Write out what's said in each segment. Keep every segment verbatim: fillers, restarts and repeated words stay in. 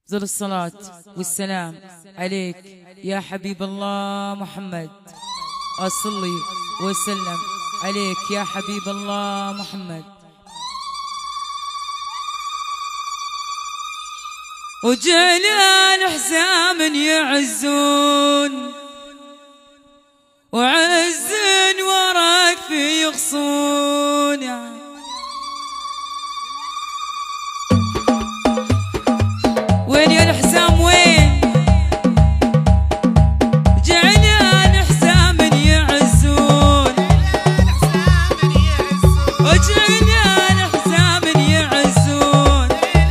أفضل الصلاة والسلام عليك يا حبيب الله محمد. أصلي وسلم عليك يا حبيب الله محمد. وجعلان حزام يعزون وعز وراك في يغصون. وين يا الحزام وين؟ جعلان حزام يعزون وجعلان حزام يعزون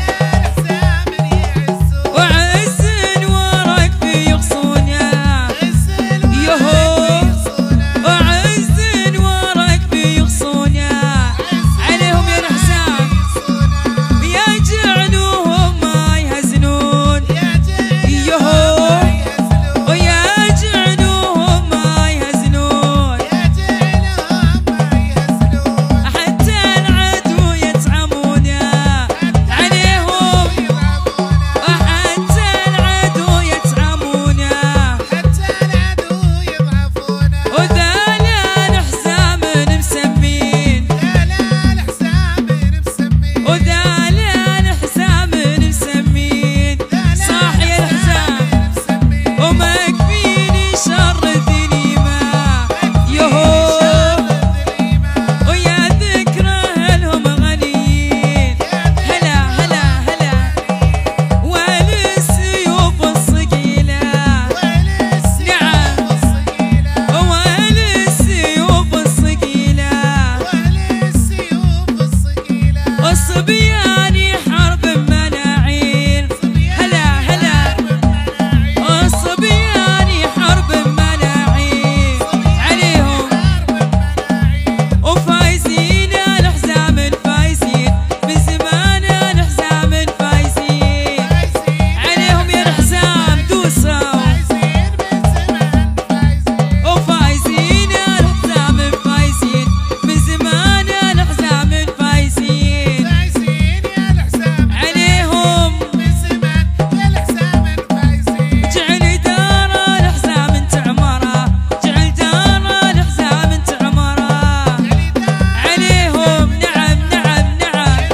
وعز وراك في يغصون. يهو وعز وراك في يغصون. عليهم يا الحزام يا جعلوهم ما يهزنون. يهو ويا جعلوهم ما يهزنون. حتى العدو يتعمون عليهم وحتى العدو يتعمون. وذالان حزام مسمين وذالان حزام مسمين. صاح يا الحزام وما يكفيني شر الذليمة. يهو ويا ذكرى لهم غنيين. هلا هلا هلا والسيوف الصقيلة. نعم والسيوف الصقيلة. والصبيان حرب مناعين. هلا هلا والصبيان حرب مناعين. عليهم وفايزين الحزام الفايزين من زمان الحزام الفايزين. عليهم يا الحزام دوسوا وفايزين الحزام الفايزين من زمان الحزام الفايزين. عليهم جعل دار الحزام تعمره جعل دار الحزام تعمره. عليهم نعم نعم نعم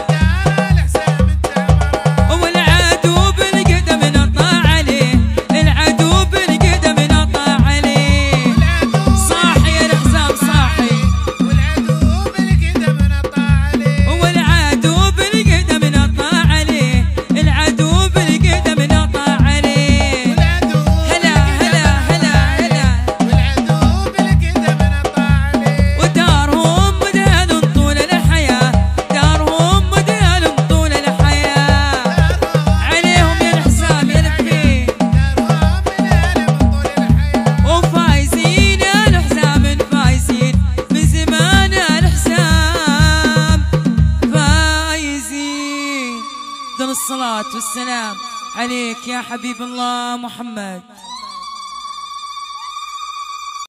والعدو بالقدم نطاع عليه. العدو بالقدم نطاع عليه. صاحي يا الحزام صاحي والعدو بالقدم نطاع عليه. العدو بالقدم نطاع عليه. هلا هلا هلا هلا ودارهم مدهن طول الحياة. دارهم مدهن طول الحياة. عليهم يا الحزام يا لفين وفايزين الحزام الفايزين من زمان الحزام فايزين. أفضل الصلاة والسلام عليك يا حبيب الله محمد.